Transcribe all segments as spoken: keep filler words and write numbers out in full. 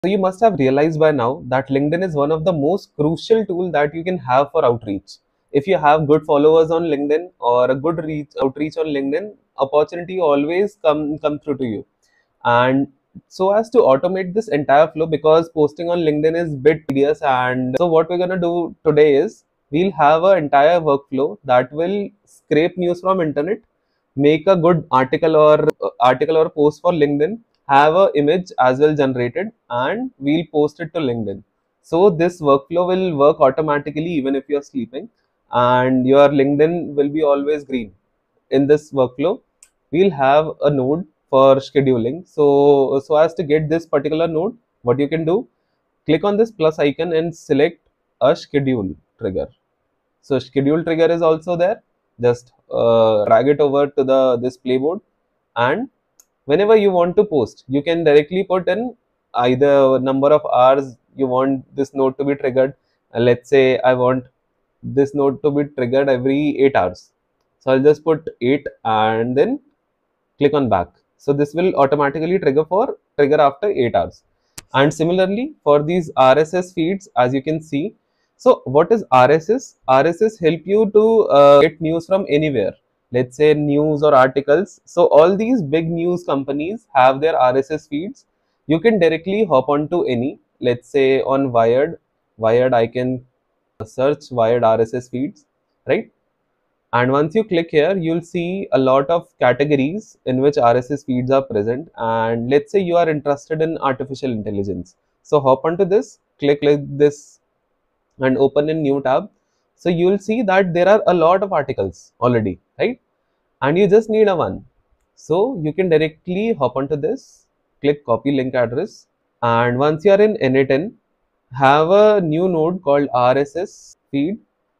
So you must have realized by now that LinkedIn is one of the most crucial tool that you can have for outreach. If you have good followers on LinkedIn or a good reach outreach on LinkedIn, opportunity always come come through to you. And so as to automate this entire flow, because posting on LinkedIn is bit tedious, and so what we're gonna do today is we'll have an entire workflow that will scrape news from internet, make a good article or uh, article or post for LinkedIn, have a image as well generated, and we'll post it to LinkedIn. So this workflow will work automatically even if you're sleeping, and your LinkedIn will be always green. In this workflow, we'll have a node for scheduling. So, so as to get this particular node, what you can do, click on this plus icon and select a schedule trigger. So schedule trigger is also there. Just uh, drag it over to the this playboard, and whenever you want to post, you can directly put in either number of hours you want this node to be triggered. Uh, let's say I want this node to be triggered every eight hours. So I'll just put eight and then click on back. So this will automatically trigger for trigger after eight hours. And similarly for these R S S feeds, as you can see. So what is R S S? R S S help you to uh, get news from anywhere. Let's say news or articles. So all these big news companies have their R S S feeds. You can directly hop onto any. Let's say on Wired. Wired, I can search Wired R S S feeds, right? And once you click here, you'll see a lot of categories in which R S S feeds are present. And let's say you are interested in artificial intelligence. So hop onto this, click like this and open a new tab. So you'll see that there are a lot of articles already, right? And you just need a one. So you can directly hop onto this, click copy link address. And once you are in N A ten, have a new node called R S S feed,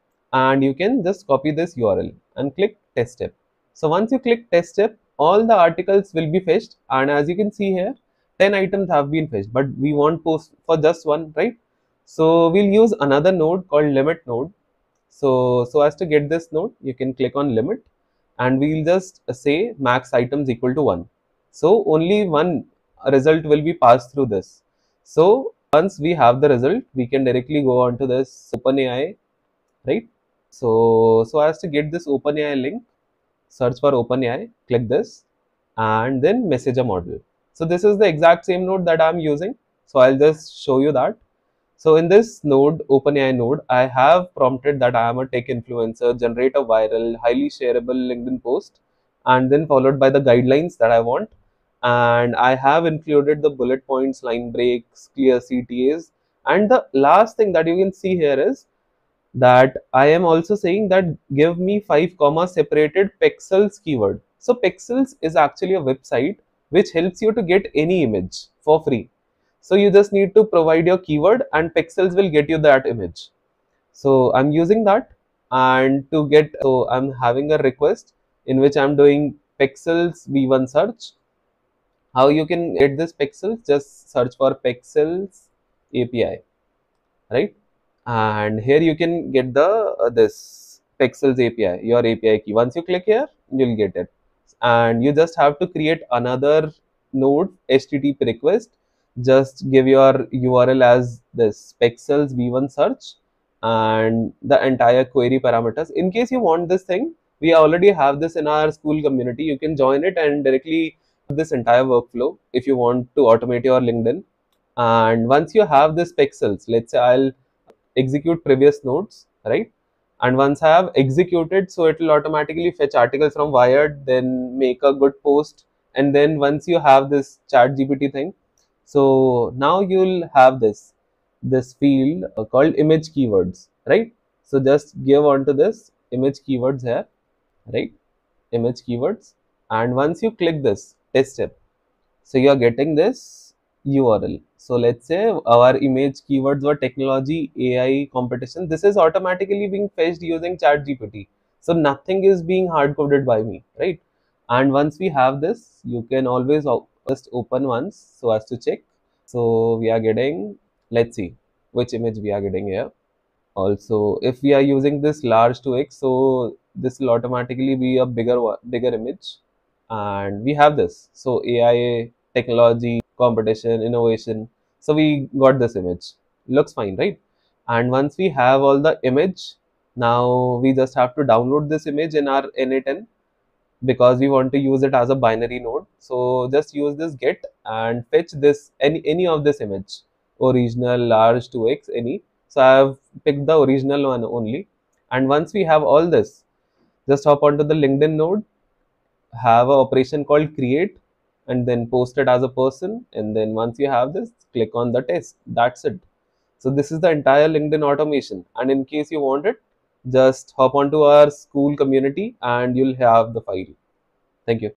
and you can just copy this U R L and click test step. So once you click test step, all the articles will be fetched, and as you can see here, ten items have been fetched, but we want post for just one, right? So we'll use another node called limit node. So so as to get this node, you can click on limit, and we'll just say max items equal to one. So only one result will be passed through this. So once we have the result, we can directly go on to this OpenAI, right? So, so as to get this OpenAI link, search for OpenAI, click this, and then message a model. So this is the exact same node that I'm using. So I'll just show you that. So in this node, OpenAI node, I have prompted that I am a tech influencer, generate a viral, highly shareable LinkedIn post, and then followed by the guidelines that I want. And I have included the bullet points, line breaks, clear C T As. And the last thing that you can see here is that I am also saying that give me five comma separated pixels keyword. So pixels is actually a website which helps you to get any image for free. So you just need to provide your keyword and pixels will get you that image. So I'm using that, and to get, so I'm having a request in which I'm doing pixels v one search. How you can get this pixels? Just search for pixels A P I, right? And here you can get the uh, this pixels A P I, your A P I key. Once you click here, you'll get it, and you just have to create another node H T T P request. Just give your U R L as this pixels v one search and the entire query parameters. In case you want this thing, we already have this in our school community. You can join it and directly this entire workflow if you want to automate your LinkedIn. And once you have this pixels, let's say I'll execute previous nodes, right? And once I have executed, so it will automatically fetch articles from Wired, then make a good post. And then once you have this chat G P T thing, so now you'll have this this field uh, called image keywords, right? So just give onto this image keywords here, right? Image keywords. And once you click this test step, so you are getting this U R L. So let's say our image keywords were technology, A I, competition. This is automatically being fetched using ChatGPT. So nothing is being hard coded by me, right? And once we have this, you can always just open once so as to check. So we are getting, let's see which image we are getting here. Also, if we are using this large two x, so this will automatically be a bigger one, bigger image. And we have this. So A I, technology, competition, innovation. So we got this image. Looks fine, right? And once we have all the image, now we just have to download this image in our N A ten because we want to use it as a binary node. So just use this get and fetch this any any of this image, original, large, two x, any. So I have picked the original one only. And once we have all this, just hop onto the LinkedIn node, have a operation called create, and then post it as a person. And then once you have this, click on the test. That's it. So this is the entire LinkedIn automation. And in case you want it, just hop onto our school community and you'll have the file. Thank you.